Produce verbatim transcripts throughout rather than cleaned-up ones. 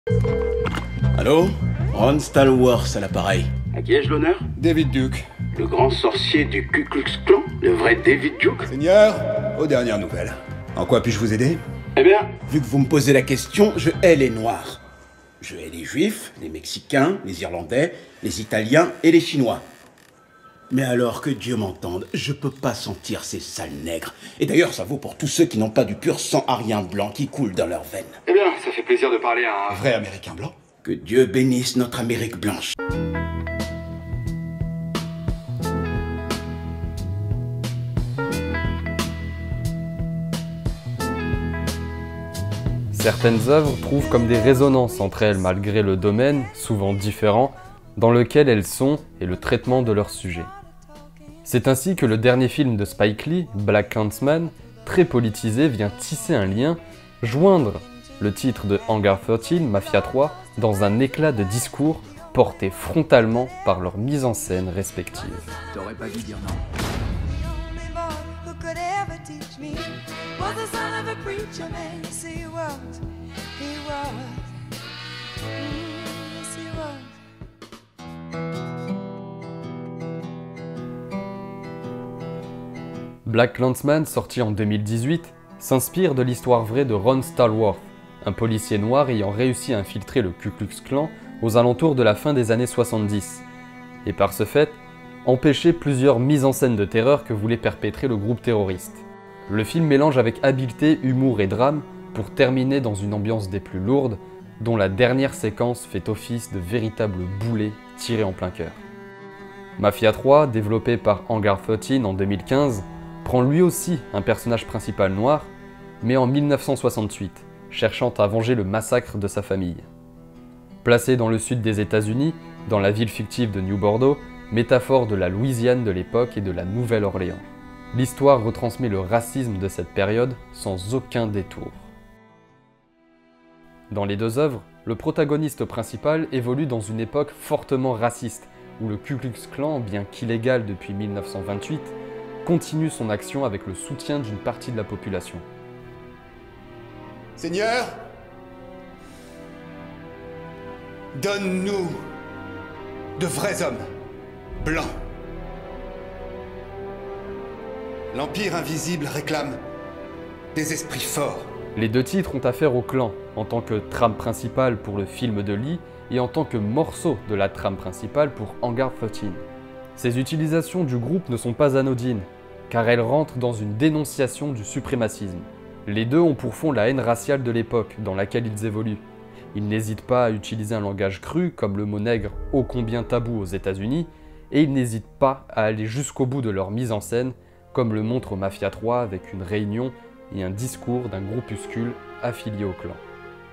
Allô? Ron Stallworth à l'appareil. À qui ai-je l'honneur? David Duke. Le grand sorcier du Ku Klux Klan? Le vrai David Duke? Seigneur, aux dernières nouvelles. En quoi puis-je vous aider? Eh bien, Vu que vous me posez la question, je hais les Noirs. Je hais les Juifs, les Mexicains, les Irlandais, les Italiens et les Chinois. Mais alors que Dieu m'entende, je peux pas sentir ces sales nègres. Et d'ailleurs, ça vaut pour tous ceux qui n'ont pas du pur sang arien blanc qui coule dans leurs veines. eh bien, ça fait plaisir de parler à un... Vrai Américain blanc? Que Dieu bénisse notre Amérique blanche. Certaines œuvres trouvent comme des résonances entre elles malgré le domaine, souvent différent, dans lequel elles sont et le traitement de leur sujet. C'est ainsi que le dernier film de Spike Lee, Black Klansman, très politisé, vient tisser un lien, joindre le titre de Hangar treize, Mafia trois, dans un éclat de discours porté frontalement par leur mise en scène respective. T'aurais pas dû dire non. Black Klansman, sorti en deux mille dix-huit, s'inspire de l'histoire vraie de Ron Stallworth, un policier noir ayant réussi à infiltrer le Ku Klux Klan aux alentours de la fin des années soixante-dix, et par ce fait, empêcher plusieurs mises en scène de terreur que voulait perpétrer le groupe terroriste. Le film mélange avec habileté humour et drame pour terminer dans une ambiance des plus lourdes, dont la dernière séquence fait office de véritable boulet tiré en plein cœur. Mafia trois, développé par Hangar treize en deux mille quinze, prend lui aussi un personnage principal noir, mais en mille neuf cent soixante-huit, cherchant à venger le massacre de sa famille. Placé dans le sud des États-Unis, dans la ville fictive de New Bordeaux, métaphore de la Louisiane de l'époque et de la Nouvelle-Orléans. L'histoire retransmet le racisme de cette période sans aucun détour. Dans les deux œuvres, le protagoniste principal évolue dans une époque fortement raciste, où le Ku Klux Klan, bien qu'illégal depuis mille neuf cent vingt-huit, continue son action avec le soutien d'une partie de la population. Seigneur, donne-nous de vrais hommes, blancs. L'Empire invisible réclame des esprits forts. Les deux titres ont affaire au clan, en tant que trame principale pour le film de Lee et en tant que morceau de la trame principale pour Hangar treize. Ces utilisations du groupe ne sont pas anodines, car elles rentrent dans une dénonciation du suprémacisme. Les deux ont pour fond la haine raciale de l'époque dans laquelle ils évoluent. Ils n'hésitent pas à utiliser un langage cru, comme le mot nègre ô combien tabou aux États-Unis, et ils n'hésitent pas à aller jusqu'au bout de leur mise en scène, comme le montre Mafia trois avec une réunion et un discours d'un groupuscule affilié au clan.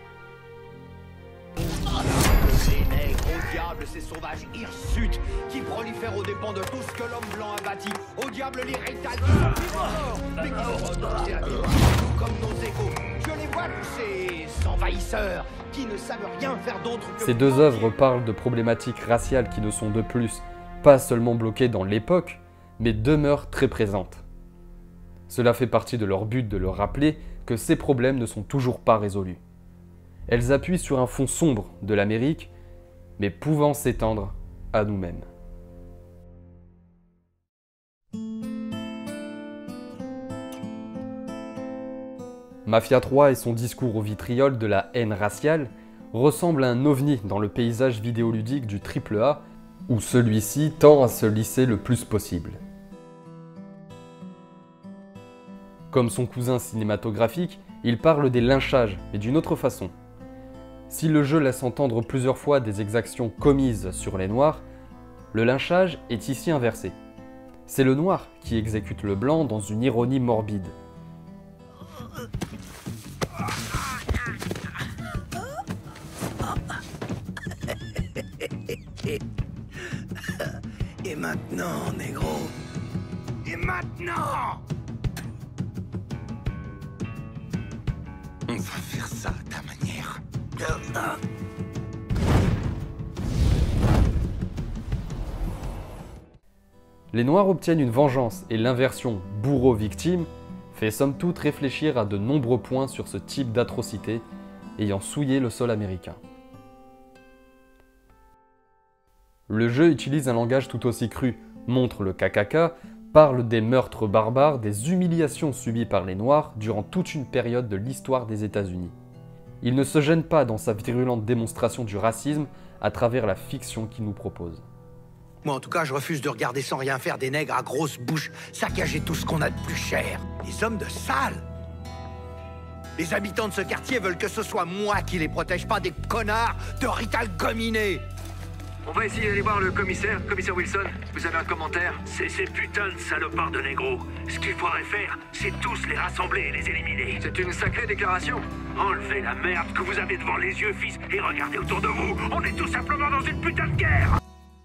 Ces nègres, au diable ces sauvages hirsutes qui prolifèrent aux dépens de tout ce que l'homme blanc a bâti. Au diable l'irrital qui sont plus morts, mais qui se renoncent à vivre comme nos égaux. Je les vois tous ces envahisseurs qui ne savent rien faire d'autre que... Ces deux œuvres parlent de problématiques raciales qui ne sont de plus pas seulement bloquées dans l'époque, mais demeurent très présentes. Cela fait partie de leur but de leur rappeler que ces problèmes ne sont toujours pas résolus. Elles appuient sur un fond sombre de l'Amérique, mais pouvant s'étendre à nous-mêmes. Mafia trois et son discours au vitriol de la haine raciale ressemblent à un ovni dans le paysage vidéoludique du triple A, où celui-ci tend à se lisser le plus possible. Comme son cousin cinématographique, il parle des lynchages, mais d'une autre façon. Si le jeu laisse entendre plusieurs fois des exactions commises sur les noirs, le lynchage est ici inversé. C'est le noir qui exécute le blanc dans une ironie morbide. Et maintenant, négro. Et maintenant. On va faire ça à ta manière. Les Noirs obtiennent une vengeance et l'inversion bourreau-victime fait somme toute réfléchir à de nombreux points sur ce type d'atrocité ayant souillé le sol américain. Le jeu utilise un langage tout aussi cru, montre le K K K, parle des meurtres barbares, des humiliations subies par les Noirs durant toute une période de l'histoire des États-Unis. Il ne se gêne pas dans sa virulente démonstration du racisme à travers la fiction qu'il nous propose. Moi, en tout cas, je refuse de regarder sans rien faire des nègres à grosses bouches saccager tout ce qu'on a de plus cher. Des hommes de salle. Les habitants de ce quartier veulent que ce soit moi qui les protège, pas des connards de rital gominés. On va essayer d'aller voir le commissaire, commissaire Wilson. Vous avez un commentaire? C'est ces putains de salopards de négros. Ce qu'il faudrait faire, c'est tous les rassembler et les éliminer. C'est une sacrée déclaration. Enlevez la merde que vous avez devant les yeux, fils, et regardez autour de vous. On est tout simplement dans une putain de guerre.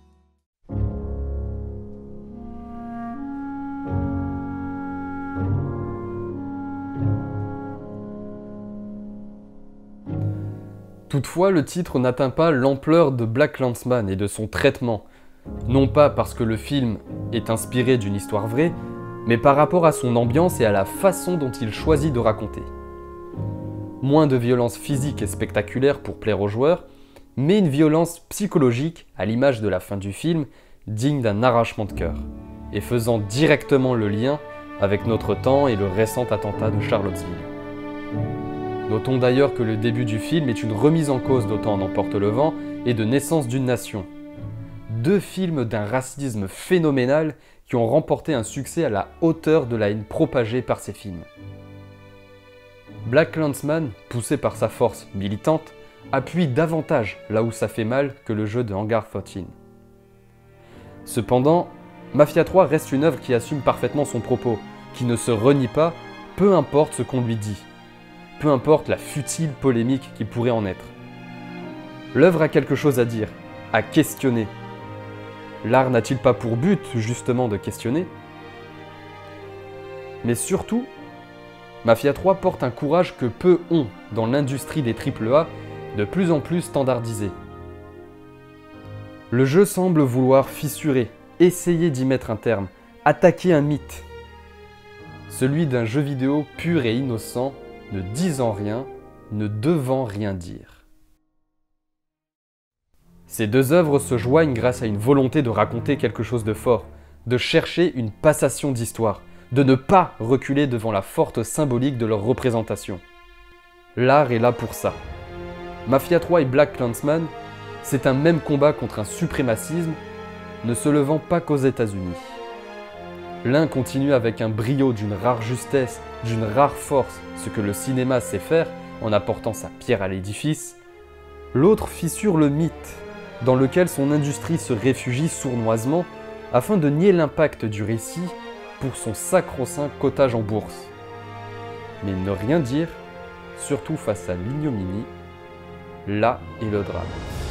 Toutefois, le titre n'atteint pas l'ampleur de BlacKkKlansman et de son traitement, non pas parce que le film est inspiré d'une histoire vraie, mais par rapport à son ambiance et à la façon dont il choisit de raconter. Moins de violence physique et spectaculaire pour plaire aux joueurs, mais une violence psychologique, à l'image de la fin du film, digne d'un arrachement de cœur, et faisant directement le lien avec notre temps et le récent attentat de Charlottesville. Notons d'ailleurs que le début du film est une remise en cause d'Autant en emporte le vent et de Naissance d'une nation. Deux films d'un racisme phénoménal qui ont remporté un succès à la hauteur de la haine propagée par ces films. BlacKkKlansman, poussé par sa force militante, appuie davantage là où ça fait mal que le jeu de Hangar treize. Cependant, Mafia trois reste une œuvre qui assume parfaitement son propos, qui ne se renie pas, peu importe ce qu'on lui dit. Peu importe la futile polémique qui pourrait en être. L'œuvre a quelque chose à dire, à questionner. L'art n'a-t-il pas pour but, justement, de questionner? Mais surtout, Mafia trois porte un courage que peu ont dans l'industrie des triple A, de plus en plus standardisée. Le jeu semble vouloir fissurer, essayer d'y mettre un terme, attaquer un mythe. Celui d'un jeu vidéo pur et innocent, ne disant rien, ne devant rien dire. Ces deux œuvres se joignent grâce à une volonté de raconter quelque chose de fort, de chercher une passation d'histoire, de ne pas reculer devant la forte symbolique de leur représentation. L'art est là pour ça. Mafia trois et BlacKkKlansman, c'est un même combat contre un suprémacisme, ne se levant pas qu'aux États-Unis. L'un continue avec un brio d'une rare justesse, d'une rare force, ce que le cinéma sait faire en apportant sa pierre à l'édifice. L'autre fissure le mythe, dans lequel son industrie se réfugie sournoisement afin de nier l'impact du récit pour son sacro-saint cotage en bourse. Mais ne rien dire, surtout face à l'ignominie, là est le drame.